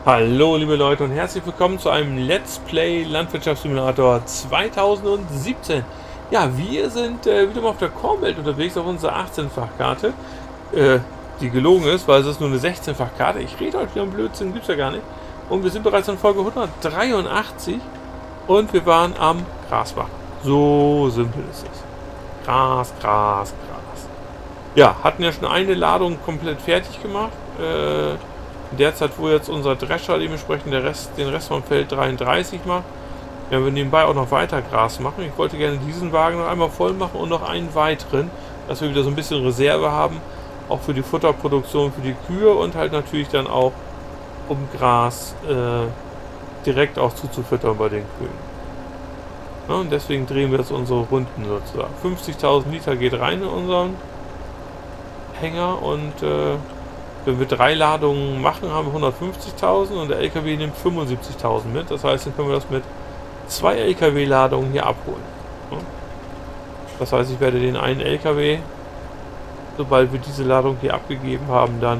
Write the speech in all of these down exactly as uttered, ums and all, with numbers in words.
Hallo liebe Leute und herzlich willkommen zu einem Let's Play Landwirtschaftssimulator zweitausendsiebzehn. Ja, wir sind äh, wieder mal auf der Kornwelt unterwegs auf unserer achtzehn-fach-Karte, äh, die gelogen ist, weil es ist nur eine sechzehn-fach-Karte. Ich rede heute wieder um Blödsinn, gibt's ja gar nicht. Und wir sind bereits in Folge hundertdreiundachtzig und wir waren am Gras machen. So simpel ist es. Gras, Gras, Gras. Ja, hatten ja schon eine Ladung komplett fertig gemacht. Äh, Derzeit, wo jetzt unser Drescher dementsprechend der Rest, den Rest vom Feld dreiunddreißig macht, werden wir nebenbei auch noch weiter Gras machen. Ich wollte gerne diesen Wagen noch einmal voll machen und noch einen weiteren, dass wir wieder so ein bisschen Reserve haben, auch für die Futterproduktion für die Kühe und halt natürlich dann auch, um Gras äh, direkt auch zuzufüttern bei den Kühen. Ja, und deswegen drehen wir jetzt unsere Runden sozusagen. fünfzigtausend Liter geht rein in unseren Hänger und äh, wenn wir drei Ladungen machen, haben wir hundertfünfzigtausend und der L K W nimmt fünfundsiebzigtausend mit. Das heißt, dann können wir das mit zwei L K W-Ladungen hier abholen. Das heißt, ich werde den einen L K W, sobald wir diese Ladung hier abgegeben haben, dann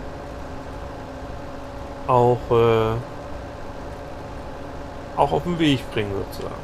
auch, äh, auch auf den Weg bringen sozusagen.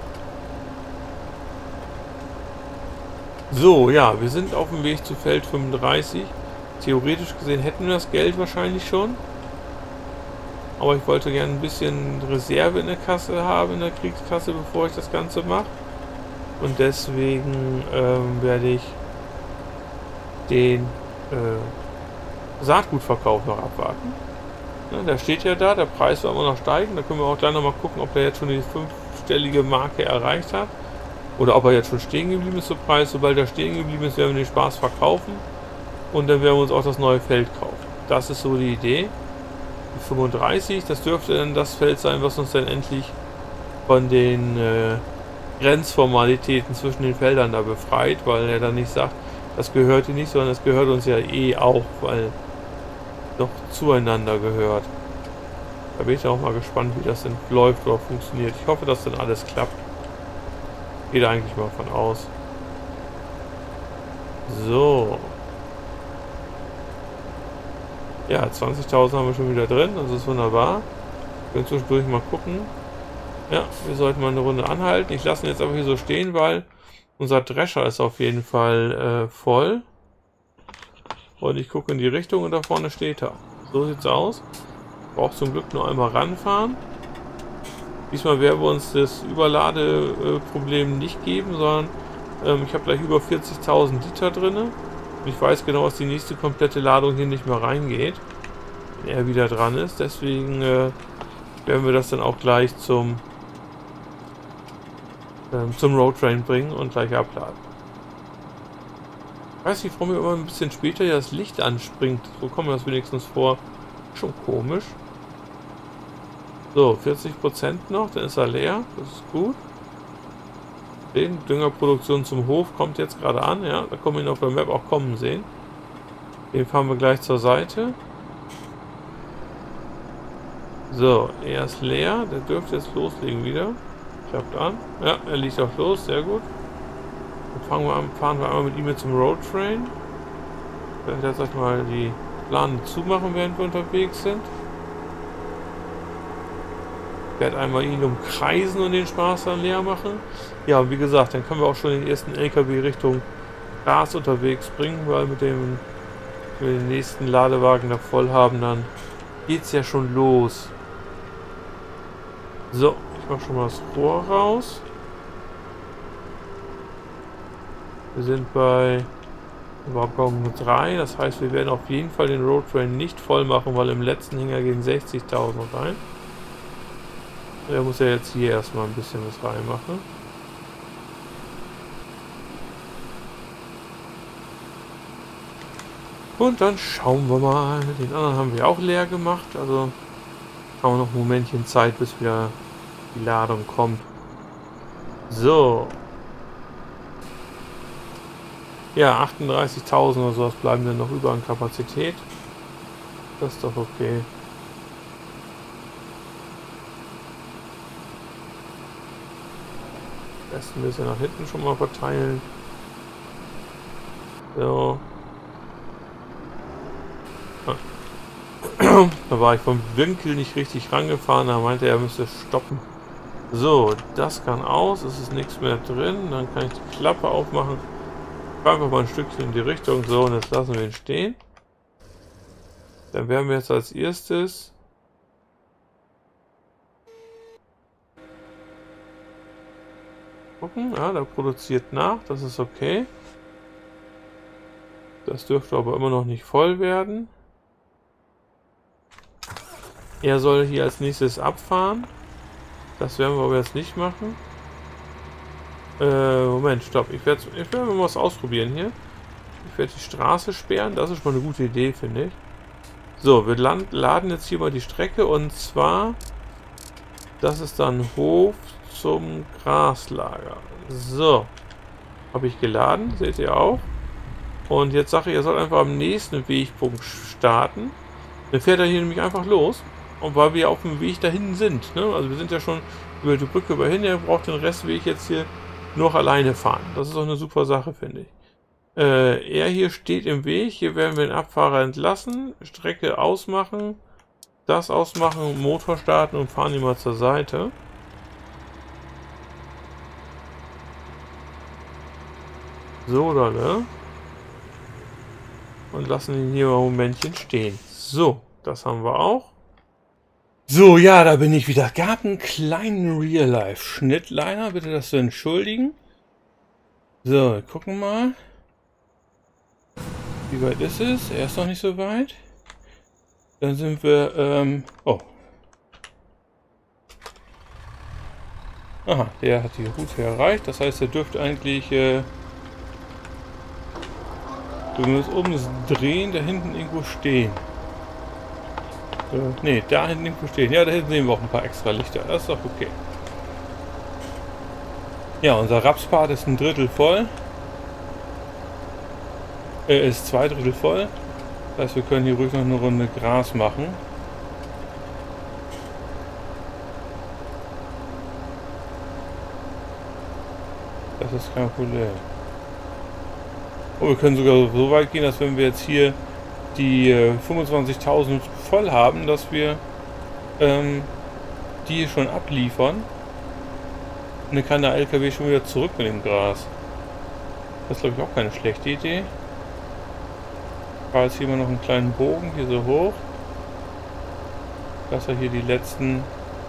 So, ja, wir sind auf dem Weg zu Feld fünfunddreißig. Theoretisch gesehen hätten wir das Geld wahrscheinlich schon. Aber ich wollte gerne ein bisschen Reserve in der Kasse haben, in der Kriegskasse, bevor ich das Ganze mache. Und deswegen ähm, werde ich den äh, Saatgutverkauf noch abwarten. Ja, der steht ja da, der Preis wird immer noch steigen. Da können wir auch gleich noch mal gucken, ob der jetzt schon die fünfstellige Marke erreicht hat. Oder ob er jetzt schon stehen geblieben ist, der Preis. Sobald er stehen geblieben ist, werden wir den Spaß verkaufen. Und dann werden wir uns auch das neue Feld kaufen. Das ist so die Idee. Die fünfunddreißig, das dürfte dann das Feld sein, was uns dann endlich von den äh, Grenzformalitäten zwischen den Feldern da befreit, weil er dann nicht sagt, das gehört hier nicht, sondern das gehört uns ja eh auch, weil doch zueinander gehört. Da bin ich auch mal gespannt, wie das denn läuft oder funktioniert. Ich hoffe, dass dann alles klappt. Geht eigentlich mal von aus. So. Ja, zwanzigtausend haben wir schon wieder drin, das ist wunderbar. Wir können zwischendurch mal gucken. Ja, wir sollten mal eine Runde anhalten. Ich lasse ihn jetzt aber hier so stehen, weil unser Drescher ist auf jeden Fall äh, voll. Und ich gucke in die Richtung und da vorne steht er. So sieht's aus. Braucht zum Glück nur einmal ranfahren. Diesmal werden wir uns das Überladeproblem nicht geben, sondern ähm, ich habe gleich über vierzigtausend Liter drin. Ich weiß genau, dass die nächste komplette Ladung hier nicht mehr reingeht, wenn er wieder dran ist. Deswegen äh, werden wir das dann auch gleich zum, ähm, zum Roadtrain bringen und gleich abladen. Ich weiß nicht, warum mir immer ein bisschen später ja das Licht anspringt. So kommt mir das wenigstens vor. Schon komisch. So, vierzig Prozent noch, dann ist er leer. Das ist gut. Den Düngerproduktion zum Hof kommt jetzt gerade an, ja, da kommen wir ihn auf der Map auch kommen sehen. Den fahren wir gleich zur Seite. So, er ist leer, der dürfte jetzt loslegen wieder. Klappt an. Ja, er liegt auch los, sehr gut. Dann fangen wir an, fahren wir einmal mit ihm jetzt zum Roadtrain. Ich werde jetzt erst mal die Plane zumachen, während wir unterwegs sind. Ich werde einmal ihn umkreisen und den Spaß dann leer machen. Ja, und wie gesagt, dann können wir auch schon den ersten L K W Richtung Gras unterwegs bringen, weil mit dem, wenn wir den nächsten Ladewagen da voll haben, dann geht es ja schon los. So, ich mache schon mal das Rohr raus. Wir sind bei Waggon drei, das heißt, wir werden auf jeden Fall den Roadtrain nicht voll machen, weil im letzten Hänger gehen sechzigtausend rein. Er muss ja jetzt hier erstmal ein bisschen was reinmachen. Und dann schauen wir mal. Den anderen haben wir auch leer gemacht. Also haben wir noch ein Momentchen Zeit, bis wieder die Ladung kommt. So. Ja, achtunddreißigtausend oder sowas bleiben dann noch über an Kapazität. Das ist doch okay. Ein bisschen nach hinten schon mal verteilen. So. Ah. Da war ich vom Winkel nicht richtig rangefahren, da meinte er, er müsste stoppen. So, das kann aus, es ist nichts mehr drin, dann kann ich die Klappe aufmachen. Einfach mal ein Stückchen in die Richtung, so, und jetzt lassen wir ihn stehen. Dann werden wir jetzt als erstes gucken, ja, der produziert nach, das ist okay. Das dürfte aber immer noch nicht voll werden. Er soll hier als nächstes abfahren. Das werden wir aber jetzt nicht machen. Äh, Moment, stopp. Ich werde ich werd mal was ausprobieren hier. Ich werde die Straße sperren. Das ist mal eine gute Idee, finde ich. So, wir land, laden jetzt hier mal die Strecke. Und zwar, das ist dann Hof zum Graslager. So. Habe ich geladen. Seht ihr auch. Und jetzt sage ich, er soll einfach am nächsten Wegpunkt starten. Dann fährt er hier nämlich einfach los. Und weil wir auf dem Weg dahin sind, ne? Also wir sind ja schon über die Brücke über hin, er braucht den Restweg jetzt hier noch alleine fahren. Das ist auch eine super Sache, finde ich. Äh, er hier steht im Weg, hier werden wir den Abfahrer entlassen, Strecke ausmachen, das ausmachen, Motor starten und fahren ihn mal zur Seite. So, da, ne? Und lassen ihn hier mal ein Momentchen stehen. So, das haben wir auch. So, ja, da bin ich wieder. Gab einen kleinen Real-Life-Schnitt, leider. Bitte das zu entschuldigen. So, wir gucken mal. Wie weit ist es? Er ist noch nicht so weit. Dann sind wir, ähm, oh. Aha, der hat die Route erreicht. Das heißt, er dürfte eigentlich, äh, du musst oben drehen, da hinten irgendwo stehen. Ne, da hinten irgendwo stehen. Ja, da hinten sehen wir auch ein paar extra Lichter. Das ist doch okay. Ja, unser Rapspart ist ein Drittel voll. Er ist zwei Drittel voll. Das heißt, wir können hier ruhig noch eine Runde Gras machen. Das ist kein Problem. Und wir können sogar so weit gehen, dass wenn wir jetzt hier die äh, fünfundzwanzigtausend voll haben, dass wir ähm, die hier schon abliefern. Und dann kann der L K W schon wieder zurück mit dem Gras. Das ist, glaube ich, auch keine schlechte Idee. Ich fahre jetzt hier mal noch einen kleinen Bogen hier so hoch, dass er hier die letzten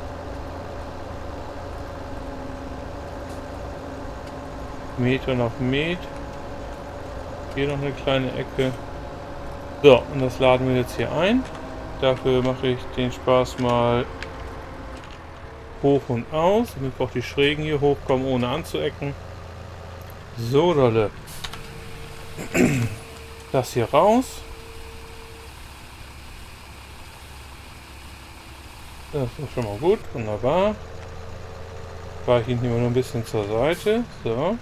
Meter noch mäht. Hier noch eine kleine Ecke. So, und das laden wir jetzt hier ein. Dafür mache ich den Spaß mal hoch und aus, damit wir auch die Schrägen hier hochkommen, ohne anzuecken. So, dolle. Das hier raus. Das ist schon mal gut, wunderbar. Weiche ihn hier mal nur ein bisschen zur Seite. So.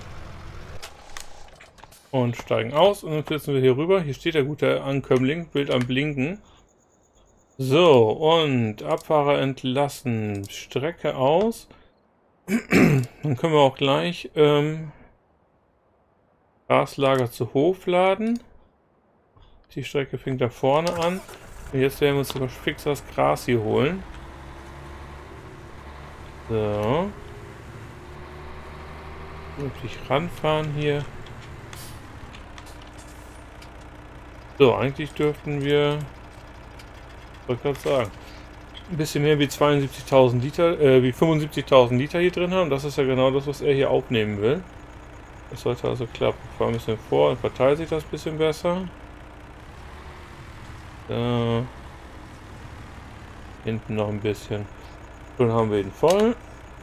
Und steigen aus und dann flitzen wir hier rüber. Hier steht der gute Ankömmling, Bild am Blinken. So, und Abfahrer entlassen, Strecke aus. Dann können wir auch gleich ähm, Graslager zu Hof laden. Die Strecke fängt da vorne an. Und jetzt werden wir uns sogar fix das Gras hier holen. So. Wirklich ranfahren hier. So, eigentlich dürften wir, ich wollte gerade sagen, ein bisschen mehr wie zweiundsiebzigtausend Liter, äh, wie fünfundsiebzigtausend Liter hier drin haben. Das ist ja genau das, was er hier aufnehmen will. Das sollte also klappen. Ich fahre ein bisschen vor und verteilt sich das ein bisschen besser. So. Hinten noch ein bisschen. Schon haben wir ihn voll.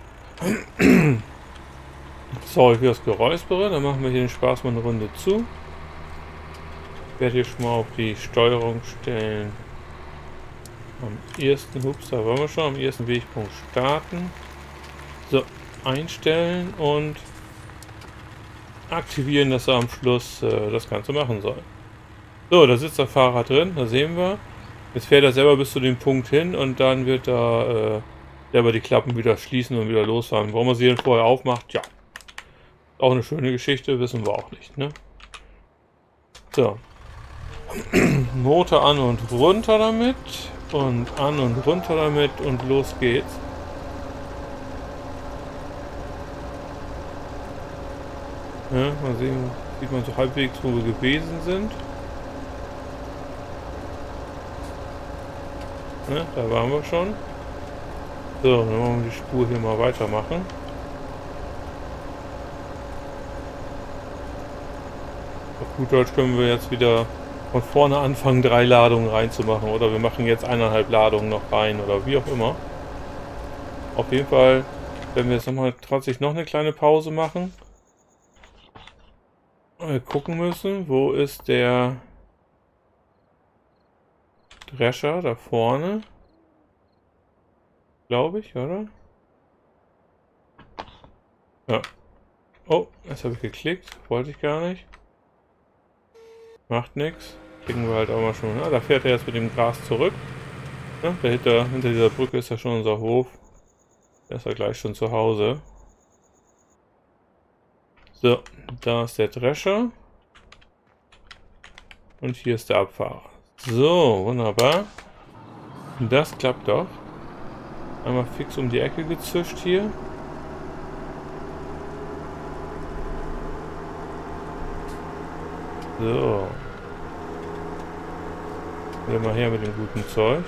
Sorry für das Geräuspere. Dann machen wir hier den Spaß mal eine Runde zu. Ich werde hier schon mal auf die Steuerung stellen. Am ersten, ups, da waren wir schon, am ersten Wegpunkt starten. So, einstellen und aktivieren, dass er am Schluss äh, das Ganze machen soll. So, da sitzt der Fahrer drin, da sehen wir. Jetzt fährt er selber bis zu dem Punkt hin und dann wird er äh, selber die Klappen wieder schließen und wieder losfahren. Warum er sie denn vorher aufmacht, ja. Auch eine schöne Geschichte, wissen wir auch nicht, ne? So. Motor an und runter damit. Und an und runter damit und los geht's. Ja, mal sehen, sieht man so halbwegs, wo wir gewesen sind. Ja, da waren wir schon. So, dann wollen wir die Spur hier mal weitermachen. Auf gut Deutsch können wir jetzt wieder von vorne anfangen, drei Ladungen reinzumachen. Oder wir machen jetzt eineinhalb Ladungen noch rein oder wie auch immer. Auf jeden Fall werden wir jetzt nochmal trotzdem noch eine kleine Pause machen. Wir gucken müssen, wo ist der Drescher da vorne? Glaube ich, oder? Ja. Oh, jetzt habe ich geklickt. Wollte ich gar nicht. Macht nichts. Klicken wir halt auch mal schon. Ja, da fährt er jetzt mit dem Gras zurück. Ja, dahinter, hinter dieser Brücke ist ja schon unser Hof. Da ist er gleich schon zu Hause. So, da ist der Drescher. Und hier ist der Abfahrer. So, wunderbar. Das klappt doch. Einmal fix um die Ecke gezischt hier. So. Wieder mal her mit dem guten Zeug.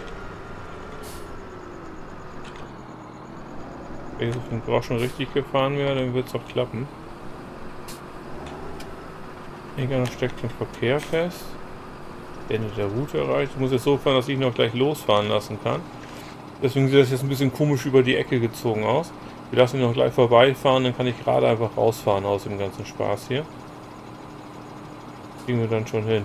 Wenn ich auf den Groschen richtig gefahren wäre, dann wird es auch klappen. Irgendwann steckt den Verkehr fest. Ende der Route erreicht. Ich muss jetzt so fahren, dass ich noch gleich losfahren lassen kann. Deswegen sieht das jetzt ein bisschen komisch über die Ecke gezogen aus. Wir lassen ihn noch gleich vorbeifahren, dann kann ich gerade einfach rausfahren aus dem ganzen Spaß hier. Kriegen wir dann schon hin.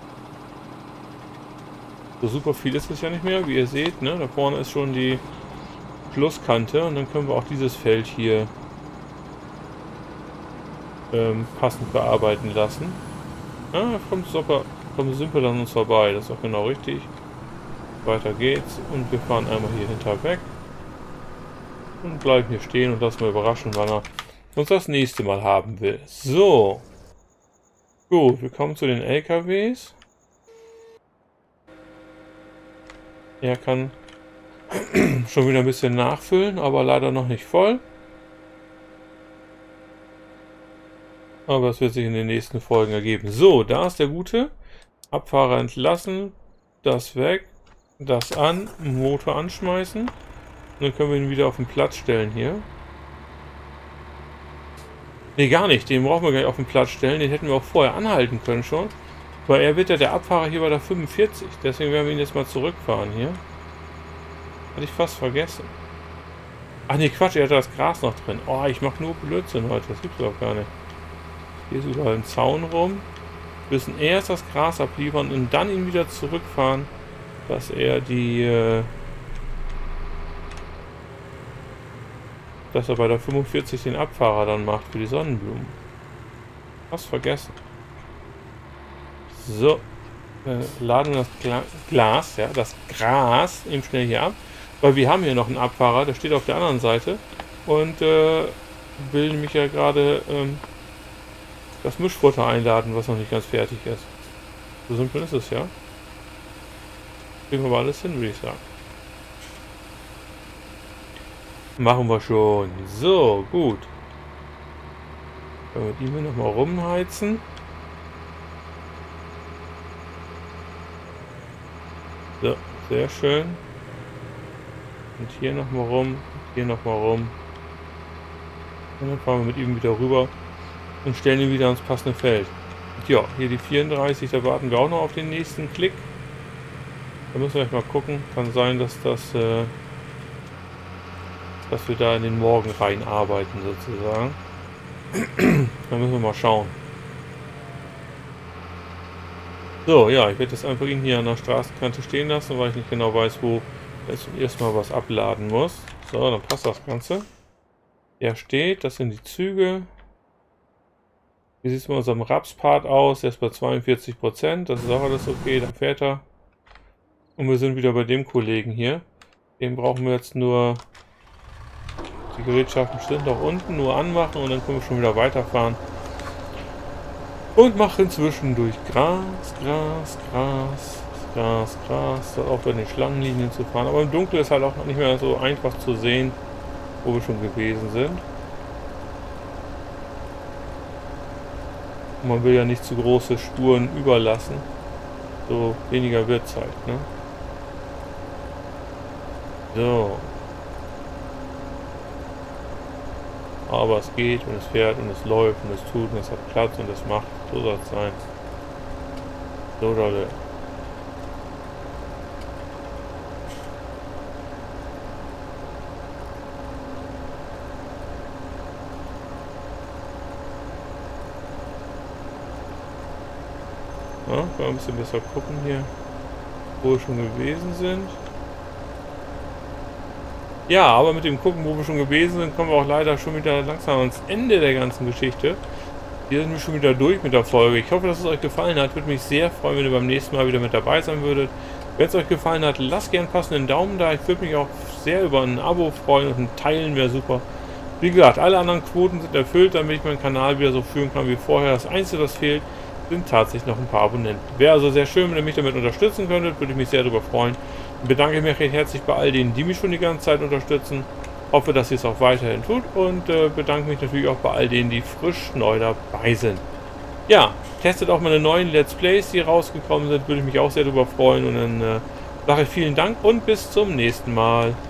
So super viel ist es ja nicht mehr, wie ihr seht, ne? Da vorne ist schon die Schlusskante und dann können wir auch dieses Feld hier ähm, passend bearbeiten lassen. Ah, kommt super, kommt simpel an uns vorbei, das ist auch genau richtig. Weiter geht's und wir fahren einmal hier hinter weg und bleiben hier stehen und lassen wir überraschen, wann er uns das nächste Mal haben will. So. Gut, wir kommen zu den L K Ws. Er kann schon wieder ein bisschen nachfüllen, aber leider noch nicht voll. Aber es wird sich in den nächsten Folgen ergeben. So, da ist der Gute. Abfahrer entlassen. Das weg. Das an. Motor anschmeißen. Und dann können wir ihn wieder auf den Platz stellen hier. Ne, gar nicht. Den brauchen wir gar nicht auf den Platz stellen. Den hätten wir auch vorher anhalten können schon. Weil er wird ja der Abfahrer hier bei der fünfundvierzig. Deswegen werden wir ihn jetzt mal zurückfahren hier. Hatte ich fast vergessen. Ach ne, Quatsch, er hat das Gras noch drin. Oh, ich mache nur Blödsinn heute. Das gibt's doch gar nicht. Hier ist überall ein Zaun rum. Wir müssen erst das Gras abliefern und dann ihn wieder zurückfahren, dass er die... Äh, dass er bei der fünfundvierzig den Abfahrer dann macht für die Sonnenblumen. Fast vergessen. So. Äh, laden wir das Gla Glas, ja, das Gras eben schnell hier ab. Weil wir haben hier noch einen Abfahrer, der steht auf der anderen Seite. Und äh, will nämlich ja gerade ähm, das Mischfutter einladen, was noch nicht ganz fertig ist. So simpel ist es ja. Kriegen wir aber alles hin, würde ich sagen. Machen wir schon. So, gut. Können wir die hier nochmal rumheizen. So, sehr schön. Und hier nochmal rum, hier nochmal rum. Und dann fahren wir mit ihm wieder rüber und stellen ihn wieder ans passende Feld. Und ja, hier die vierunddreißig, da warten wir auch noch auf den nächsten Klick. Da müssen wir mal gucken. Kann sein, dass das, äh, dass wir da in den Morgen reinarbeiten sozusagen. Da müssen wir mal schauen. So, ja, ich werde das einfach ihn hier an der Straßenkante stehen lassen, weil ich nicht genau weiß, wo jetzt erstmal was abladen muss. So, dann passt das Ganze. Er steht, das sind die Züge. Wie sieht es bei unserem Rapspart aus? Der ist bei zweiundvierzig Prozent, das ist auch alles okay, dann fährt er. Und wir sind wieder bei dem Kollegen hier. Den brauchen wir jetzt nur... Die Gerätschaften sind noch unten, nur anmachen und dann können wir schon wieder weiterfahren. Und machen zwischendurch Gras, Gras, Gras. Krass, krass, auch bei den Schlangenlinien zu fahren. Aber im Dunkeln ist halt auch nicht mehr so einfach zu sehen, wo wir schon gewesen sind. Und man will ja nicht zu große Spuren überlassen. So weniger wird es halt, ne? So. Aber es geht und es fährt und es läuft und es tut und es hat Platz und es macht. So soll es sein. So, Leute. Ja, können wir ein bisschen besser gucken hier, wo wir schon gewesen sind. Ja, aber mit dem Gucken, wo wir schon gewesen sind, kommen wir auch leider schon wieder langsam ans Ende der ganzen Geschichte. Hier sind wir schon wieder durch mit der Folge. Ich hoffe, dass es euch gefallen hat. Würde mich sehr freuen, wenn ihr beim nächsten Mal wieder mit dabei sein würdet. Wenn es euch gefallen hat, lasst gerne einen passenden Daumen da. Ich würde mich auch sehr über ein Abo freuen und ein Teilen wäre super. Wie gesagt, alle anderen Quoten sind erfüllt, damit ich meinen Kanal wieder so führen kann wie vorher. Das Einzige, was fehlt, sind tatsächlich noch ein paar Abonnenten. Wäre also sehr schön, wenn ihr mich damit unterstützen könntet. Würde ich mich sehr darüber freuen. Ich bedanke mich recht herzlich bei all denen, die mich schon die ganze Zeit unterstützen. Hoffe, dass ihr es auch weiterhin tut und äh, bedanke mich natürlich auch bei all denen, die frisch neu dabei sind. Ja, testet auch meine neuen Let's Plays, die rausgekommen sind. Würde ich mich auch sehr darüber freuen. Und dann äh, sage ich vielen Dank und bis zum nächsten Mal.